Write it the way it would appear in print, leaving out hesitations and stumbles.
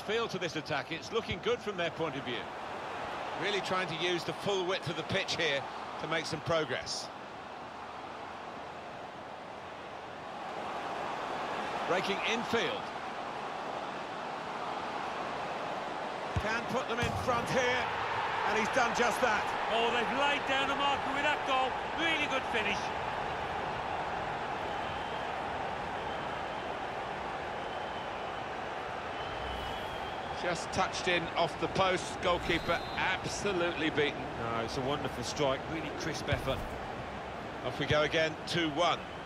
feel to this attack. It's looking good from their point of view. Really trying to use the full width of the pitch here to make some progress. Breaking infield. Can put them in front here, and he's done just that. Oh, they've laid down the marker with that goal. Really good finish. Just touched in off the post. Goalkeeper absolutely beaten. No, it's a wonderful strike. Really crisp effort. Off we go again, 2-1.